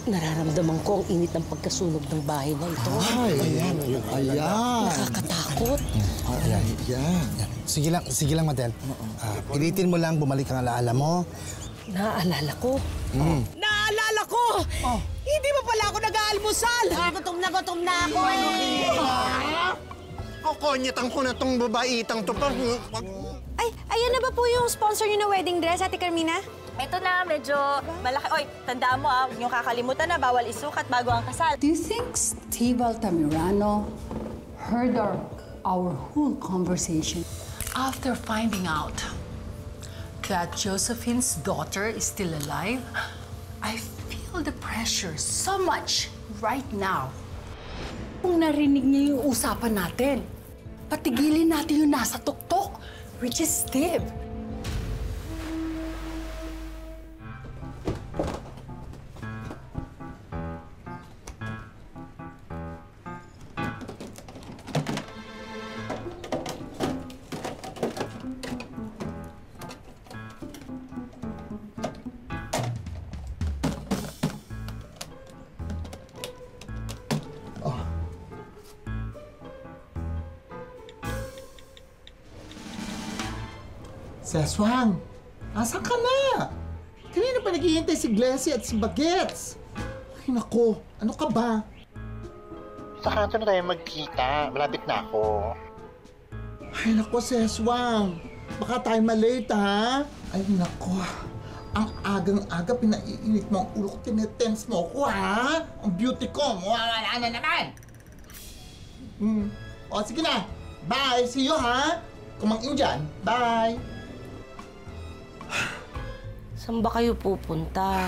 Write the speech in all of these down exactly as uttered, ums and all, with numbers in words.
Nararamdaman ko ang init ng pagkasunog ng bahay na ito. Ay, ayan, ayan. Ayan. Nakakatakot. Ayan, ayan. Sige lang, sige lang, Madel. Uh, pilitin mo lang, bumalik ang alaala mo. Naaalala ko. Mm. Naaalala ko! Oh. Hindi ba pala ako nag-aalmusal? Ah, gutom na gutom na ako eh! Kokonyetang ko na tong babaitang to pa. Ay, ayan na ba po yung sponsor niyo na wedding dress, Ate Carmina? Ito na, medyo malaki. Oy, tandaan mo ah, huwag niyong kakalimutan na bawal isukat bago ang kasal. Do you think Steve Altamirano heard our, our whole conversation? After finding out that Josephine's daughter is still alive, I feel the pressure so much right now. Kung narinig niya yung usapan natin, patigilin natin yung nasa tuktok, which is Steve. Seswang, asan ka na? Kanina pa naghihintay si Glessy at si Bagets. Ay, nako, ano ka ba? Sa kanto na tayo magkita. Malapit na ako. Ay, nako, Seswang. Baka tayo malate, ha? Ay, nako. Ang agang-aga, pinaiinit mo ang ulo ko, tinetense mo ako, ha? Ang beauty ko, mawawala na naman. Hmm. O, sige na. Bye. See you, ha? Kumangin dyan. Bye. Saan ba kayo pupunta?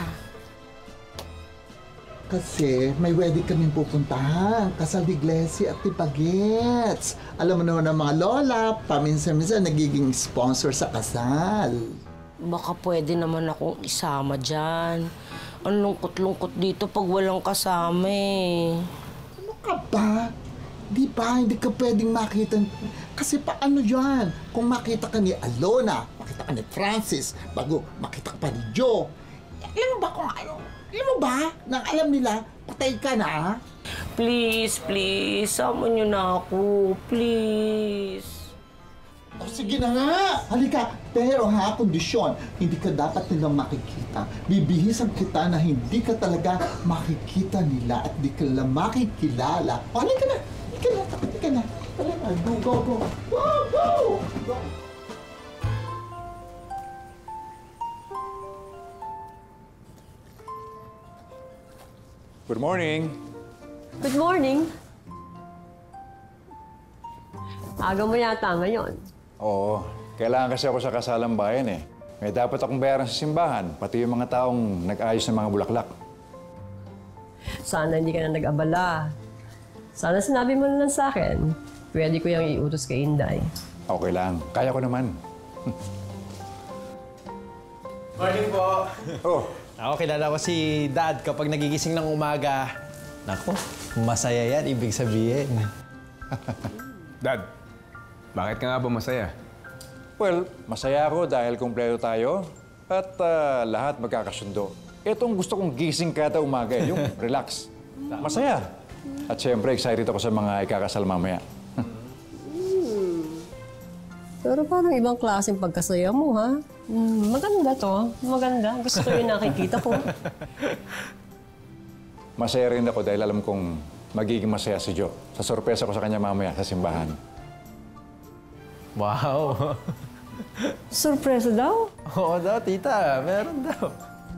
Kasi may wedding kaming pupuntahan. Kasal ni Glessy at ni Bagets. Alam mo naman ang mga lola, paminsan-minsan nagiging sponsor sa kasal. Baka pwede naman akong isama dyan. Ang lungkot-lungkot dito pag walang kasama eh. Ano ka ba? Di ba, hindi ka pwedeng makita. Kasi paano dyan? Kung makita ka ni Alona, makita ka ni Francis, bago makita ka pa ni Joe. Alam mo ba kung ano? Alam mo ba, nang alam nila, patay ka na? Please, please, sama niyo na ako. Please. O sige na nga, halika. Pero ha, kondisyon, hindi ka dapat nilang makikita. Bibihisan kita na hindi ka talaga makikita nila at di ka lang makikilala. O halika na, halika na, halika na. Halika na, go, go, go. Go, go, go. Good morning. Good morning. Aga mo yata ngayon. Oo, kailangan kasi ako sa kasalang bayan eh. May dapat akong bayaran sa simbahan, pati yung mga taong nag-ayos ng mga bulaklak. Sana hindi ka na nag-abala. Sana sinabi mo na lang sa akin. Pwede ko yung iutos kay Inday. Okay lang, kaya ko naman. Morning po. Oh. Ako, kilala ko si Dad kapag nagigising ng umaga. Nako, masaya yan, ibig sabihin. Dad, bakit ka nga ba masaya? Well, masaya ako dahil kumpleto tayo at uh, lahat magkakasundo. Itong gusto kong gising kada umaga, yung relax. Masaya. At siyempre, excited ako sa mga ikakasal mamaya. hmm. Pero parang ibang klaseng pagkasaya mo, ha? Hmm, maganda to. Maganda. Gusto ko yung nakikita ko. Masaya rin ako dahil alam kong magiging masaya si Jo. Sa sorpresa ko sa kanya mamaya sa simbahan. Wow! Surpresa daw? Oo daw, tita. Meron daw.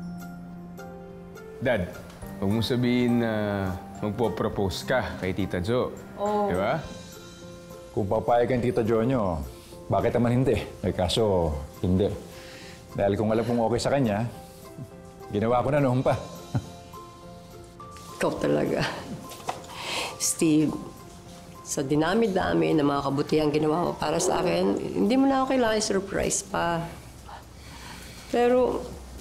Dad, huwag mo sabihin na magpo-propose ka kay Tita Jo. Oo. Di ba? Kung papayag ang Tita Jo nyo, bakit naman hindi? Eh, kaso, hindi. Dahil kung alam kong okay sa kanya, ginawa ko na noon pa. Ikaw talaga. Steve, sa dinami-dami na mga kabutihang ginawa mo para sa akin, hindi mo na ako kailangan surprise pa. Pero,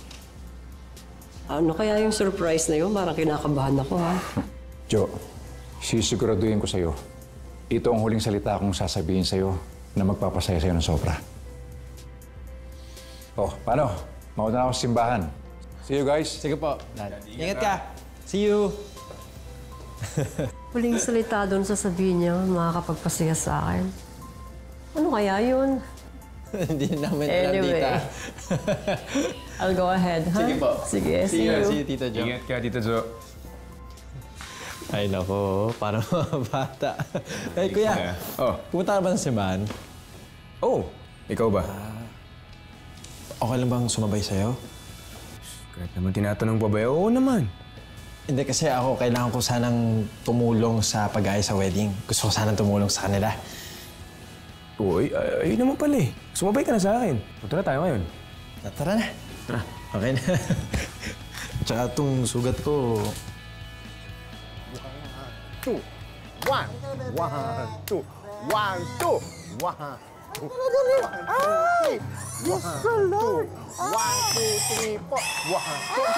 ano kaya yung surprise na yun? Parang kinakabahan ako, ha? Jo, sisiguraduhin ko sa'yo. Ito ang huling salita kong sasabihin sa'yo na magpapasaya sa'yo ng sobra. Oh, paano? Mauna na ako sa simbahan. See you guys. Sige po, Dad. Ingat ka. See you! Huling salita doon sasabihin niya, makakapagpasaya sa akin. Ano kaya yun? Hindi namin alam, Anyway. tita. I'll go ahead, ha? Sige po. Sige, see, See you, you. see you, Tita Jo. Ingat ka, Tita Jo. Ay, nako. Parang mga bata. Ay, kuya. Oh. Pumunta ka ba ng simbahan? Oh, ikaw ba? Okay lang bang sumabay sa'yo? Kahit naman tinatanong pa ba? Oo naman. Hindi, kasi ako kailangan ko sanang tumulong sa pag-aayos sa wedding. Gusto ko sanang tumulong sa kanila. Uy, ay, ayun naman pala eh. Sumabay ka na sa akin. Punta na tayo ngayon. Tara na. Tara. Okay na. Tsaka itong sugat ko, Two. One. One, two. One, two. One, two. Ay! Yes, Lord! One, two, three, four. One, two.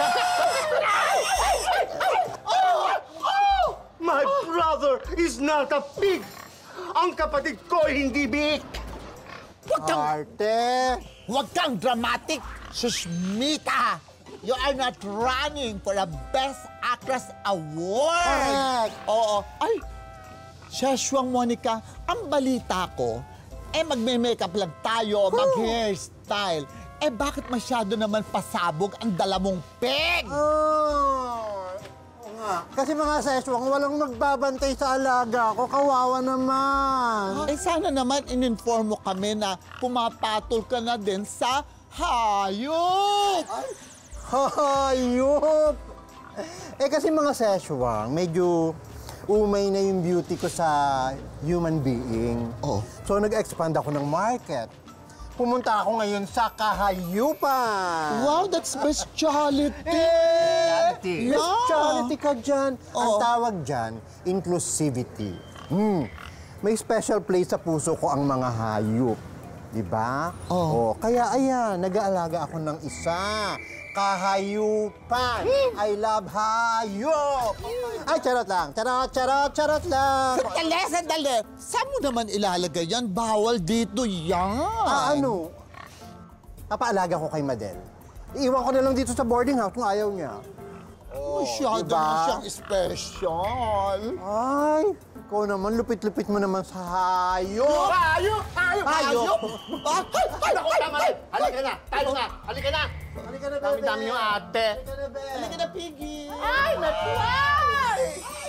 Oh! Oh! My brother is not a pig! Ang kapatid ko ay hindi biik! Huwag kang... Arte! Huwag kang dramatic! Susmita! You are not running for the Best Actress Award! Correct! Oo. Ay! Sheshwang Monica, ang balita ko, eh magme-makeup lang tayo, mag-hairstyle. Eh bakit masyado naman pasabog ang dala mong peg? Oh! Oo nga. Kasi mga seswang, walang magbabantay sa alaga ko. Kawawa naman. Eh sana naman in-inform mo kami na pumapatol ka na din sa hayop! Ay. Hayop! Eh kasi mga seswang, medyo umay na yung beauty ko sa human being. Oh. So nag-expand ako ng market. Pumunta ako ngayon sa kahayupan. Wow, that's bestiality! Bestiality. Yeah. Bestiality ka dyan. Oh. Ang tawag dyan, inclusivity. Hmm. May special place sa puso ko ang mga hayop. Diba? Oh. Oh. Kaya ayan, nag-aalaga ako ng isa. Kahayupan. I love hayop. Ay, charot lang. Charot, charot, charot lang. Sandali, sandali! Saan mo naman ilalagay yan? Bawal dito yan! Ah, ano? Papaalaga ko kay Madel. Iiwan ko na lang dito sa boarding house kung ayaw niya. Oh, masyado diba? na siyang special. Ay, ikaw naman, lupit-lupit mo naman sa hayop. Hayop! Hayop! Hayop! Ah, ay, ay, ay, ay, Halika na! Tayo nga! Halika na! Halika na, bebe! Dami-dami yung ate. Halika na, bebe! Halika na, Piggy! Ay, natuwal!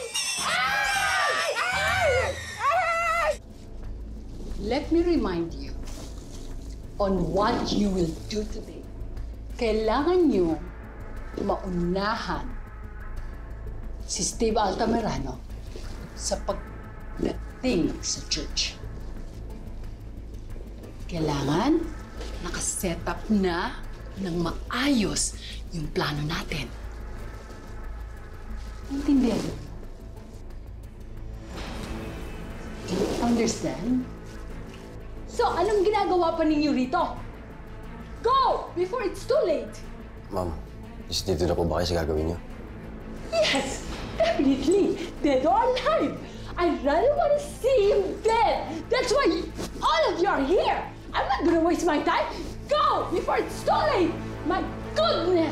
Let me remind you on what you will do today. Kailangan niyo maunahan si Steve Altamirano sa pagdating sa church. Kailangan nakaset up na ng maayos yung plano natin. Intindihan mo? Understand? So, anong ginagawa pa ninyo rito? Go! Before it's too late! Ma'am, is dito na po ba kayo sa gagawin niyo? Yes! Definitely! Dead or alive! I rather want to see him dead! That's why all of you are here! I'm not gonna waste my time! Go! Before it's too late! My goodness!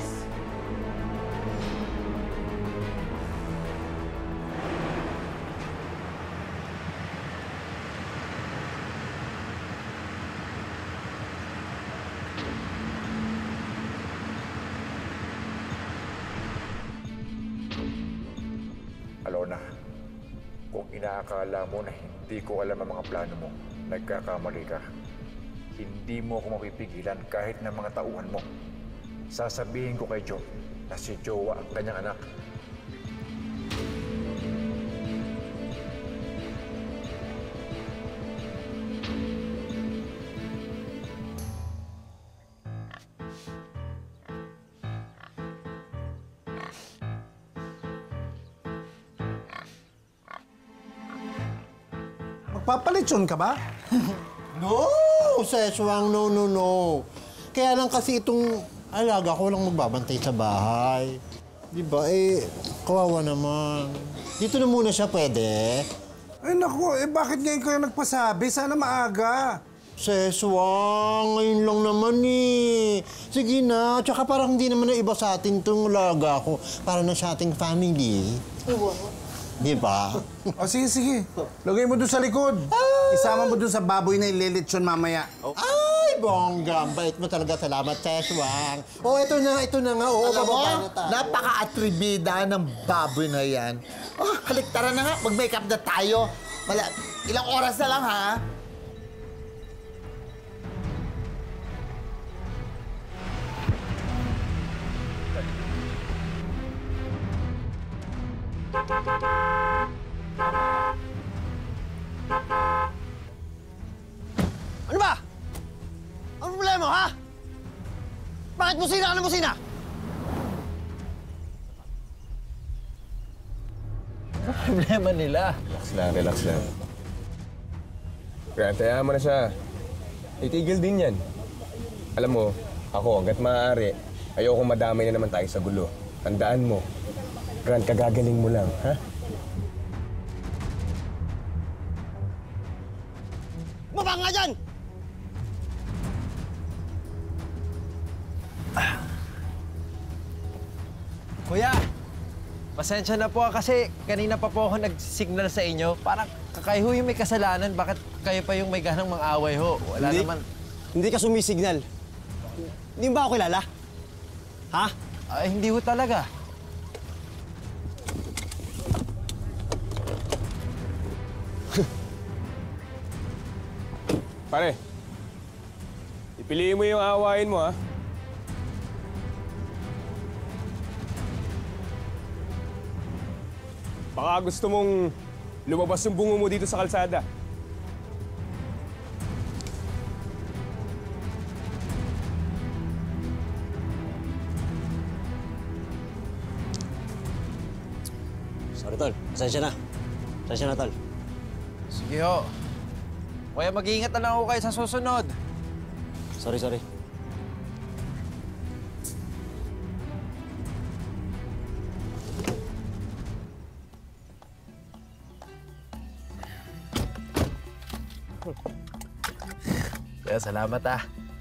Alona, kung inaakala mo na hindi ko alam ang mga plano mo, nagkakamali ka. Hindi mo ako mapipigilan kahit ng mga tauhan mo. Sasabihin ko kay Joe na si Jowa ang kanyang anak. Magpapalitsyon ka ba? No! Seswang, no, no, no. Kaya lang kasi itong alaga ko lang magbabantay sa bahay. Di ba? Eh, kawawa naman. Dito na muna siya, pwede? Ay naku, eh bakit ngayon kayo nagpasabi? Sana maaga. Seswang, ngayon lang naman eh. Sige na, tsaka parang hindi naman na iba sa atin itong laga ko. Para na sa ating family. Di ba? O sige, sige. Lagay mo doon sa likod. Ay! Isama mo doon sa baboy na ililitsyon mamaya. Ay, bongga. Bait mo talaga. Salamat, Seswang. Oh, ito na, ito na nga. Oo, Alam mo, bababa na tayo. napaka-atribida ng baboy na yan. Oh, halik, tara na nga. Mag-makeup na tayo. Mala, ilang oras na lang, ha? Ano ba? Ano problema, ha? Bakit musina ka ng musina? Ano problema nila? Relax lang, relax lang. Grant, hayaan mo na siya. Itigil din yan. Alam mo, ako, hanggat maaari, ayoko madamay na naman tayo sa gulo. Tandaan mo, Grant, kagagaling mo lang, ha? Baba nga dyan! Kuya, pasensya na po kasi kanina pa po ako nag-signal sa inyo. Parang kayo yung may kasalanan. Bakit kayo pa yung may ganang mang-away ho? Wala Hindi. naman. Hindi ka sumisignal. Hindi mo ba ako kilala? Ha? Ay, hindi ho talaga. Pare, ipiliin mo yung awayin mo, ha? Baka gusto mong lumabas yung bungo mo dito sa kalsada. Sorry, Tol. Pasensya na. Pasensya na, Tol. Sige ho. Kuya, mag-iingat na lang ako kayo sa susunod. Sorry, sorry. Kaya salamat ah.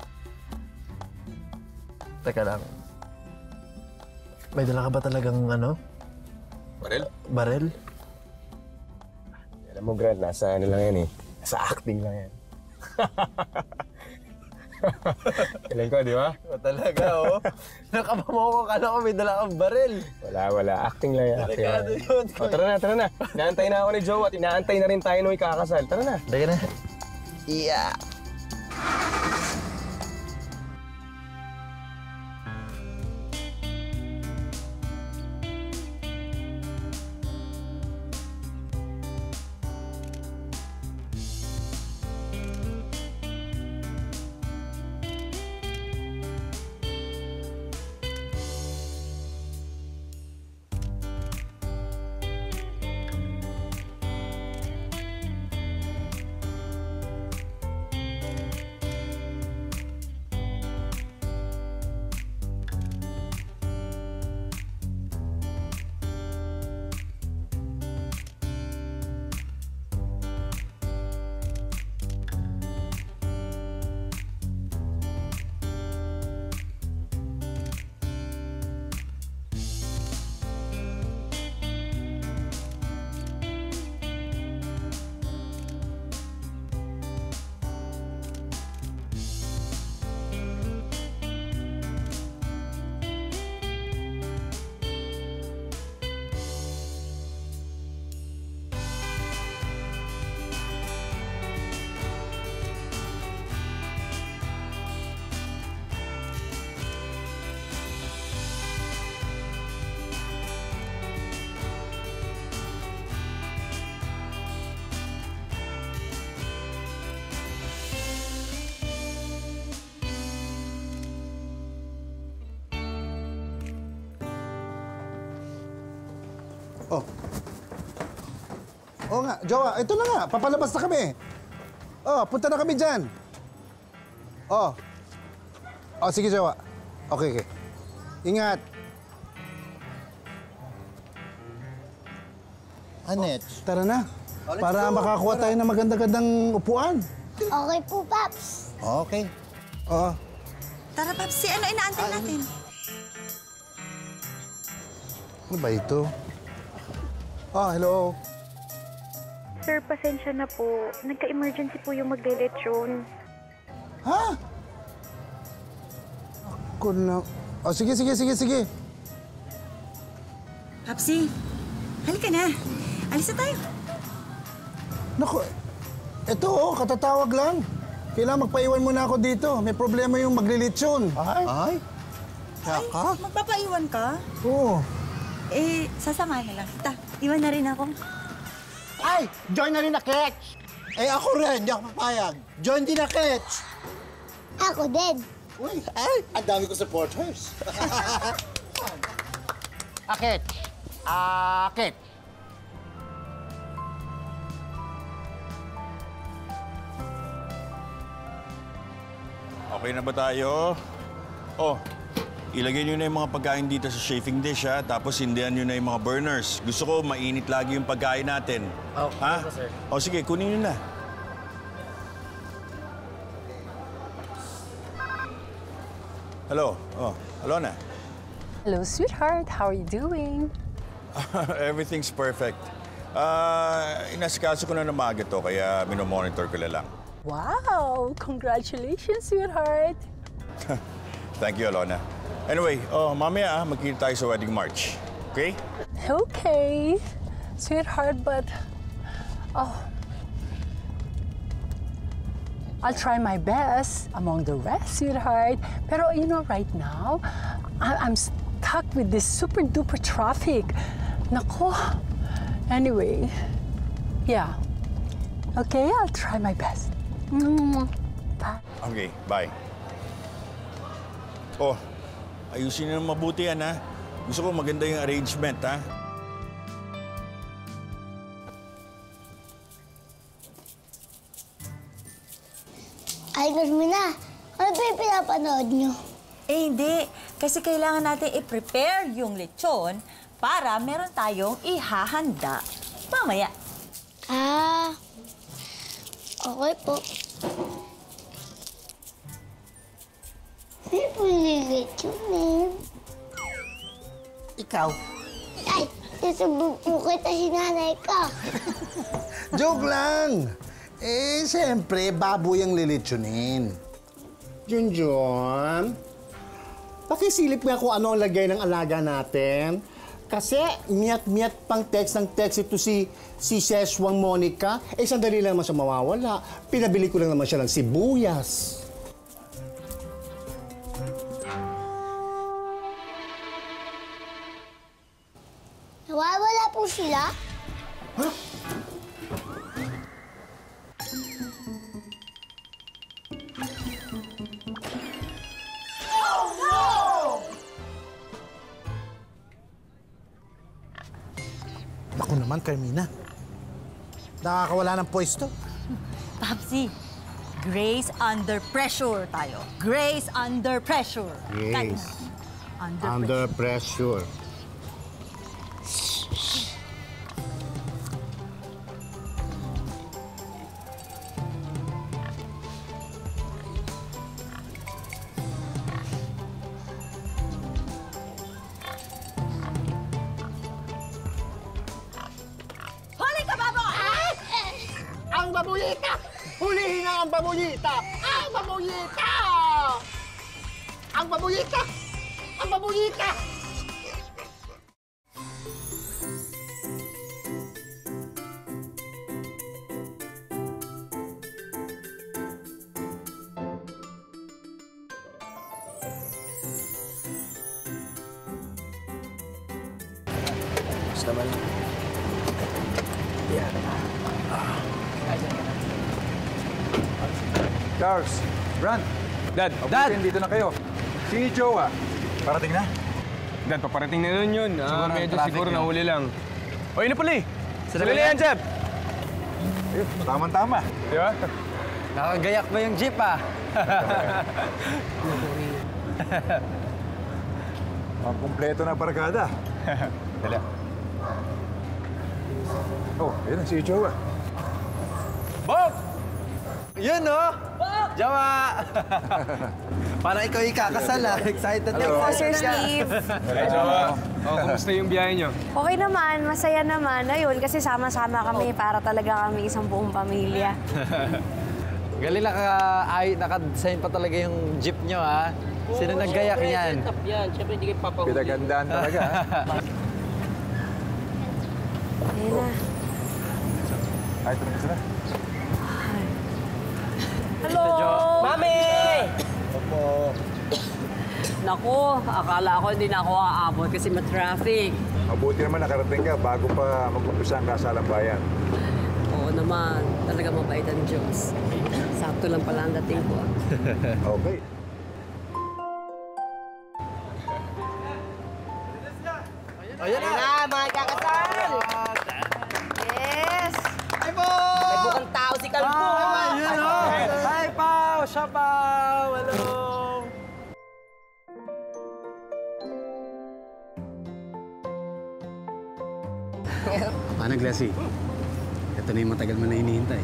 Teka lang. May dala ka ba talagang ano? Barel? Barel? Alam mo, Grant, nasa ano lang yan eh. Nasa acting lang yan. Kailan ko, di ba? O talaga, oh. Nakaba mo ako, kala ko may dala kang barel. Wala, wala. Acting lang yan. Acting lang. Delikado yun. O, tara na, tara na. Inaantay na ako ni Joe at inaantay na rin tayo nung ikakasal. Tara na. Teka na. Yeah. Oh. Oo nga, Jowa, ito na nga, papalabas na kami. Oh, punta na kami dyan. Oh. Oh, sige, Jowa. Okay, okay. Ingat. Anet. Tara na. Para makakuha tayo ng maganda-gandang upuan. Okay po, Paps. Okay. Oo. Tara, Paps, si ano inaantay natin? Ano ba ito? Ah, hello. Sir, pasensya na po. Nagka-emergency po yung maglelechon. Ha? Ako na... Oh, sige, sige, sige, sige. Papsi, halika na. Alis na tayo. Naku, eto oh, katatawag lang. Kailangan magpaiwan muna ako dito. May problema yung maglilitsyon. Ay? Ay? Ay, magpapaiwan ka? Oo. Eh, sasamahan na lang kita. Iwan na rin ako. Ay! Join na rin na Ketch! Eh, ako rin. Hindi ako papayag. Join din na Ketch! Ako din. Uy, ay! Ang dami ko supporters. Akit! Akit! Okay na ba tayo? Oh, ilagay nyo na yung mga pagkain dito sa chafing dish, ha? Tapos hindihan nyo na yung mga burners. Gusto ko mainit lagi yung pagkain natin. Oh, ha? po, sir. O sige, kunin nyo na. Hello? Oh, hello na. Hello, sweetheart. How are you doing? Everything's perfect. Ah, inasikaso ko na na maaga to, kaya minomonitor ko na lang. Wow! Congratulations, sweetheart. Thank you, Alona. Anyway, oh, mamaya ah, magkita tayo sa wedding march. Okay? Okay, sweetheart, but... Oh... I'll try my best among the rest, sweetheart. Pero, you know, right now, I I'm stuck with this super-duper traffic. Nako. Anyway, yeah. Okay, I'll try my best. Mm, bye. Okay, bye. Oh, ayusin nyo mabuti yan, ha? Gusto ko maganda yung arrangement, ha? Ay, Carmina, ano ba yung pinapanood nyo? Eh, hindi. Kasi kailangan natin i-prepare yung lechon para meron tayong ihahanda mamaya. Ah, okay po. Hindi po nililitsunin. Ikaw? Ay, nasabog po kita si nanay ko. Joke lang! Eh, siyempre, baboy ang lilitsunin. Junjun, pakisilip nga kung ano ang lagay ng alaga natin. Kasi miyat-miyat pang text ng text ito si, si Seswang Monica. Eh, sandali lang naman siya mawawala. Pinabili ko lang naman siya ng sibuyas. Nawawala po sila? Huh? Naku naman, Carmina. Nakakawala ng pwesto. Papsi, grace under pressure tayo. Grace under pressure. Yes. Under, Under pressure. Huli ka, baboy! Ang babuyita! Hulihin nga ang babuyita! Ang babuyita! Ang babuyita! Ang babuyita! Basta naman. Yeah. Charles, Brand. Dad, Dad! Dito na kayo. Si Joa, parating na? Dad, paparating na nun yun. Ah, Siguro medyo traffic siguro yun. nahuli lang. O, yun na pala eh. Sila Sila ba na yan? yan, Jeb. Ayun, tama-tama. Di ba? Nakagayak ba yung jeep, ah? Ang kumpleto na barkada. Dala. Oh, ayun na si Joa. Bob! Yun, no? Jawa! Parang ikaw ikakasal, ah. Excited na Hello, excited Sir ka. Steve. Hey, Jawa. Oh, kumusta yung biyahe nyo? Okay naman, masaya naman. Ayun, kasi sama-sama kami para talaga kami isang buong pamilya. Galing naka, ay, naka-design pa talaga yung jeep nyo, ha? Sino naggayak yan? Setup yan. Siyempre, hindi kayo papahuli. Pinagandaan talaga, ha? Ayun na. Ay, ito naman sila. Hello! Mami! Opo. Naku, akala ko hindi na ako aabot kasi ma-traffic. Mabuti naman nakarating ka bago pa mag-umpisa ang kasalang bayan. Oo naman, talaga mabait ang Diyos. Sakto lang pala ang dating ko. ah. Okay. Ayan na, mga kakasal! Yes! Hi, po! May bukang tao si Kalbo. Ah, yun, oh! Hi, Pao! Siya, Pao! Hello! Paano, Glassy? Ito na yung matagal mo na hinihintay.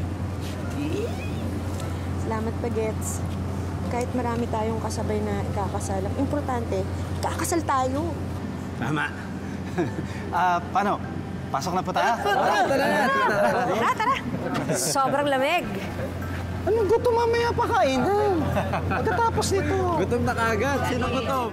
Salamat, Bagets. Kahit marami tayong kasabay na ikakasal, ang importante, kakasal tayo. Tama. Ah, paano? Pasok na po tayo? Tara, tara! Tara, tara! Sobrang lamig. Anong gutom mamaya pa kainan? Pagkatapos nito. Gutom na kagad. Sino gutom?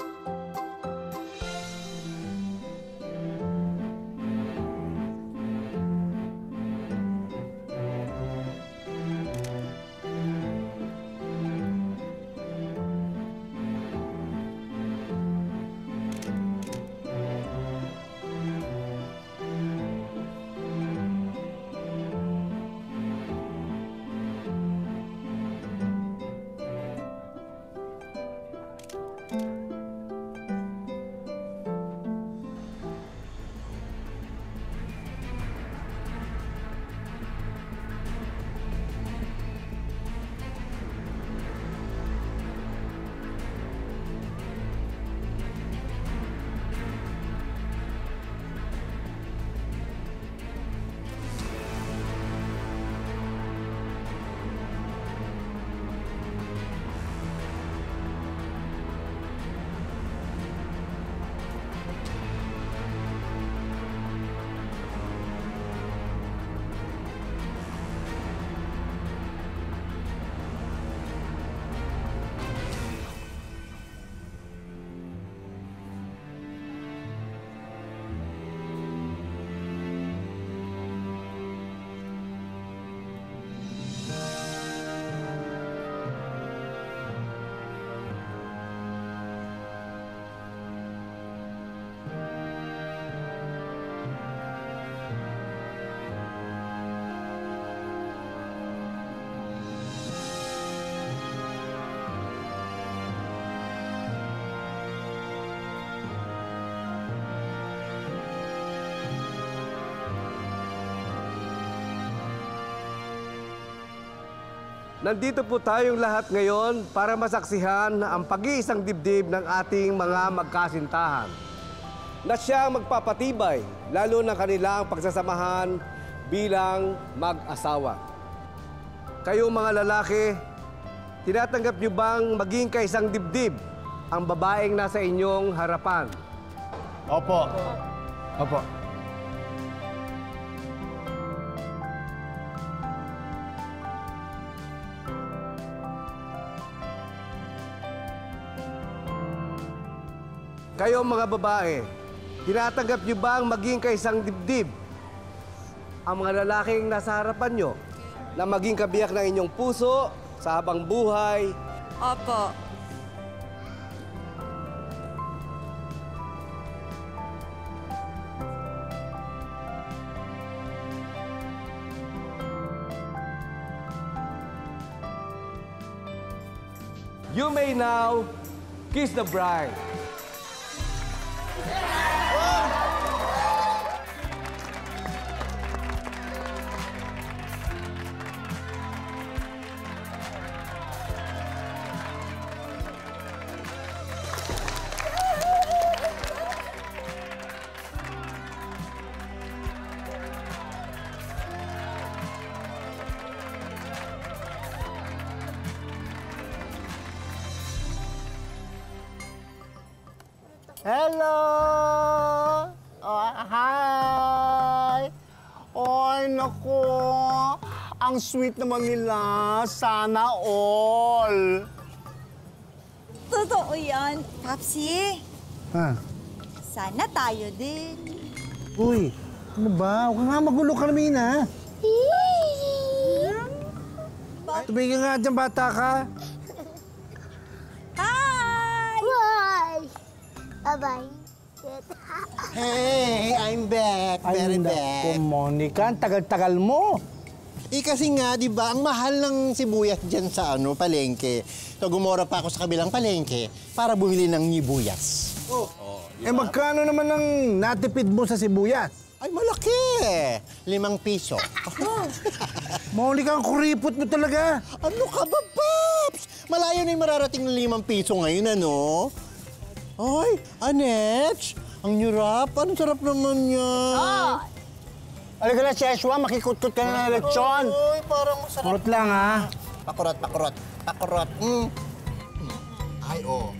Nandito po tayong lahat ngayon para masaksihan ang pag-iisang dibdib ng ating mga magkasintahan na siyang magpapatibay lalo ng kanilang pagsasamahan bilang mag-asawa. Kayo mga lalaki, tinatanggap niyo bang maging kaisang dibdib ang babaeng nasa inyong harapan? Opo. Opo. Kayo mga babae, tinatanggap niyo ba ang maging kaisang dibdib ang mga lalaking nasa harapan niyo na maging kabiyak ng inyong puso sa habang buhay? Opo. You may now kiss the bride. Hello! Oh, hi! Oy, naku! Ang sweet naman nila. Sana all! Totoo yan, Papsi. Ha? Sana tayo din. Uy, ano ba? Huwag nga magulo ka namin, ha? Tumigil nga dyan, bata ka. Hi! Bye! Bye-bye. Hey, I'm back. Very back. Ay, Monica, ang tagal-tagal mo. Eh kasi nga, di ba, ang mahal ng sibuyas dyan sa ano, palengke. So gumora pa ako sa kabilang palengke para bumili ng nibuyas. Oh. Eh magkano naman ang natipid mo sa sibuyas? Ay, malaki! Limang piso. Monica, ang kuripot mo talaga. Ano ka ba, Paps? Malayo na yung mararating ng limang piso ngayon, ano? Ay, Anets, ang nyurap. Ang sarap naman yan. Ah! Halika na, Sheshwa, makikutkot ka na ng lechon. Ay, parang masarap. Kurot lang, ha? Pakurot, pakurot, pakurot. Mm. Ay, oh.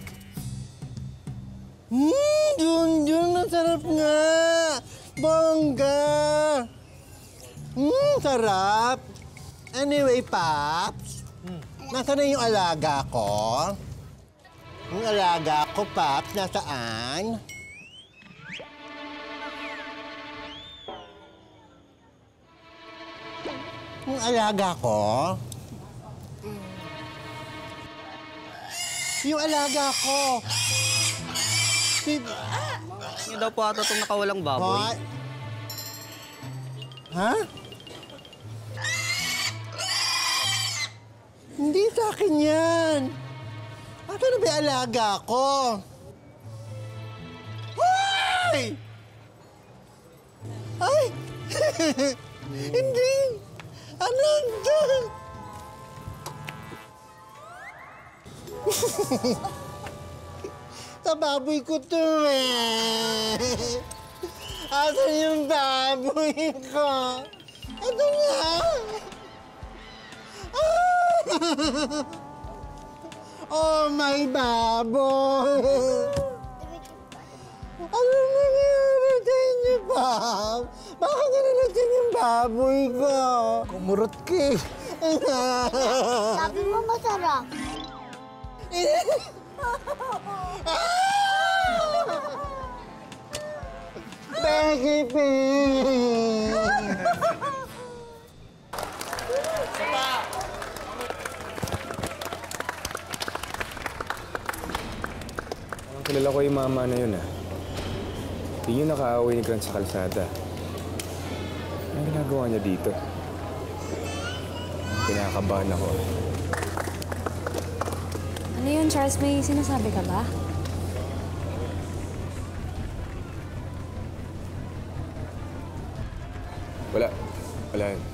Hmm, Junjun, ang sarap nga. Bongga. Hmm, sarap. Anyway, Paps, nasaan na yung alaga ko? Yung alaga ko, Paps, nasaan? Yung alaga ko? Yung alaga ko. Si... Hindi daw po ata itong nakawalang baboy. Hoy. Ha? Hindi sa akin yan. Ito na ba yung alaga ko? Hoy! Ay! Hindi! Ano dyan? Sa baboy ko to eh. Asan yung baboy ko? Ito nga. Oh, my baboy. Ano nangyari sa inyo, Pap? Bakit nalalasin yung baboy ko? Kumurot ka eh. Sabi mo masarap. Becky Pig! Kilala ko yung mama na yun, ah. Hindi yun nakaaway ni Grant sa kalsada. Anong ginagawa niya dito? Kinakabahan ako. Ano yun, Charles? May sinasabi ka ba? Wala. Wala yun.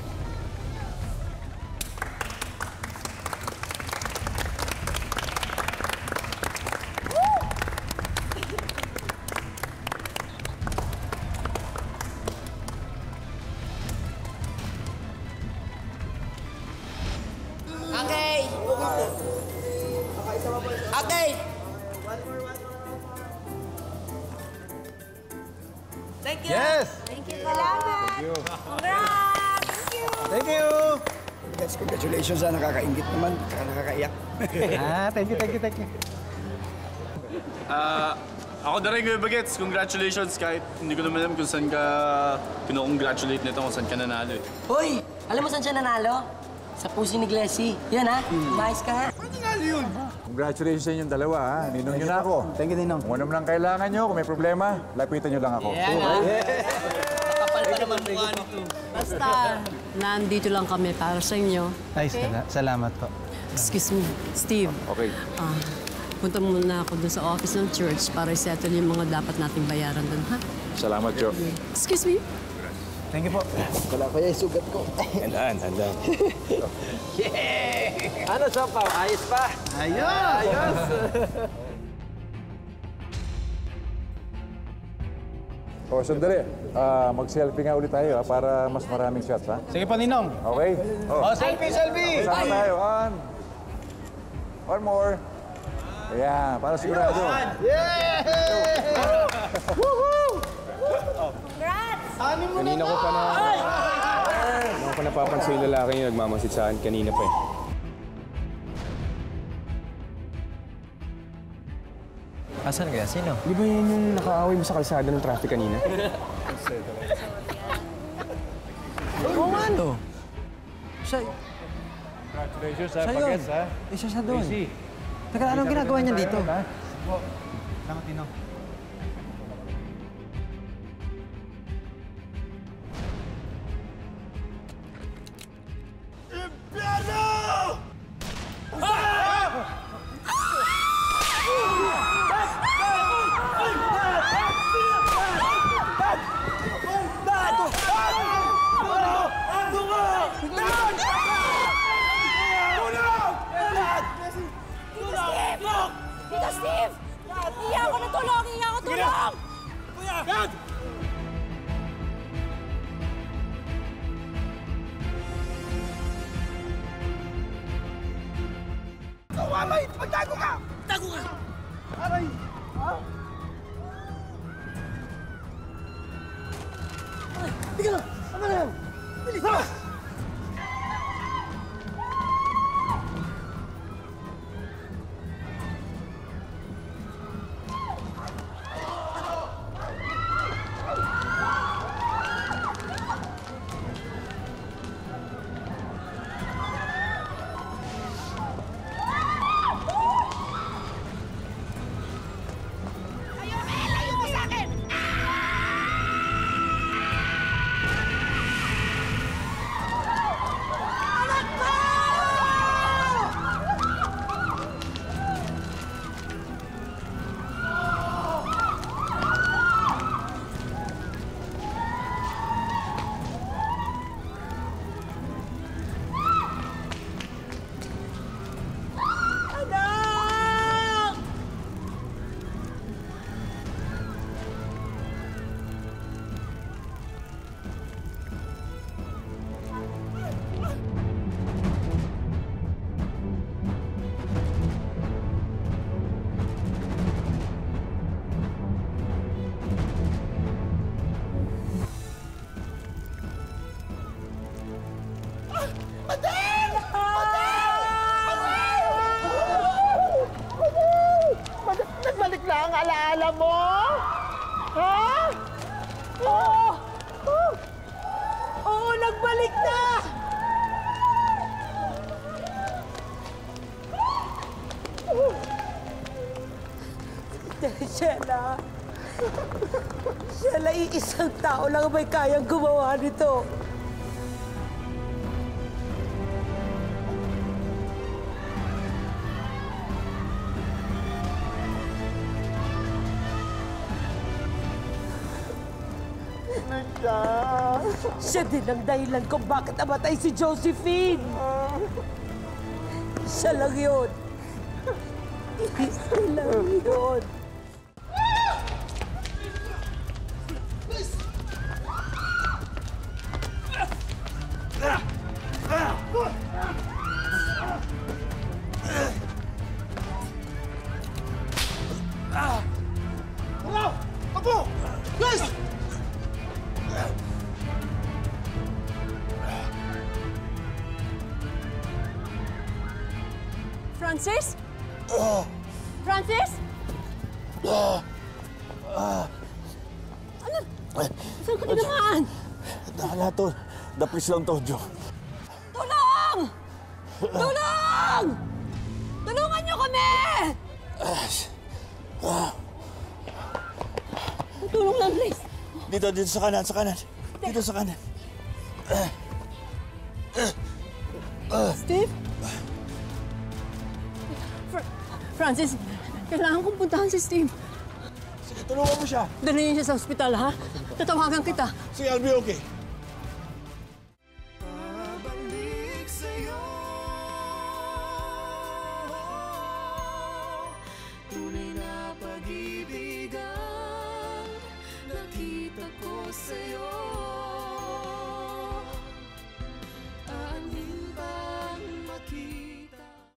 Okay! Okay! Thank you! Yes! Thank you. Salamat! Thank you! Congrats! Thank you! Thank you! Guys, congratulations ha. Nakakaingit naman. Nakakaiyak. Ah, thank you, thank you, thank you. Ah, ako na rin, Kuya Bagets. Congratulations kahit hindi ko naman alam kung saan ka kino-congratulate nito, kung saan ka nanalo eh. Hoy! Alam mo saan siya nanalo? Sa pusi ni Glessy. Yan ha, mais ka nga. Pwede nga yun. Congratulations sa inyong dalawa, ha. Ninong nyo na ako. Thank you, Ninong. Kung ano man ang kailangan nyo, kung may problema, lapitan nyo lang ako. Yeah, Okay? Kapal pa naman mukha nito. Basta, nandito lang kami para sa inyo. Ay, sala- salamat po. Excuse me, Steve. Okay. Ah, punta muna ako dun sa office ng church para i-settle yung mga dapat nating bayaran dun, ha? Salamat, Jo. Excuse me. Thank you po. Wala ko yung sugat ko. Tandaan, tandaan. Yeah! Ano, Sopaw? Ayos pa? Ayos! Ayos! O, sandali. Ah, mag-selfie nga ulit tayo, ha, para mas maraming shots, ha? Sige po, Ninong. Okay? Oh, selfie, selfie! Sama tayo. One. One more. Ayan, para sigurado. Yeah! Woohoo! Congrats! Kanina ko pa na... Kanina ko pa napapansin yung lalaki yung nagmamasid sa akin kanina pa eh. Asan kaya? Sino? Di ba yan yung nakaaway mo sa kalsada ng traffic kanina? Oo nga, no? Siya... Congratulations, ha? Siya Pagets, yun. ha? Eh, siya siya doon. Easy. Teka, anong ginagawa niya dito? Tama, Tino. Tito Steve! Iya ako na tulong! Iya ako tulong! Kuya! Dad! Kawamay! Magtago ka! Tago ka! Aray! Ha? Tiga lang! Tama na yan! Bilis! Ha! Madel! Madel! Madel! Madel! Madel! Nagbalik na ang alaala mo? Ha? Oo! Oo! Oo, nagbalik na! Sheila! Sheila, iisang tao lang may kayang gumawa nito. Siya. Siya din ang dahilan kung bakit namatay si Josephine. Siya lang yun. Siya lang yun. Hello! Apo! Guys! Francis? Ah! Francis? Ah! Ah! Ano? Saan ka tinamaan? Wala to. Dapis lang to, Jo. Tulong! Tulong! Tulungan niyo kami! Tulong lang, please. Dito, dito sa kanan, sa kanan. Dito sa kanan. Steve? Fr Francis, kailangan kong puntahan si Steve. Sige, tulungan mo siya. Dalhin niyo siya sa ospital, ha? Tatawagan kita. Sige, I'll be okay. Tunay na pag-ibig ang nakita ko sa'yo.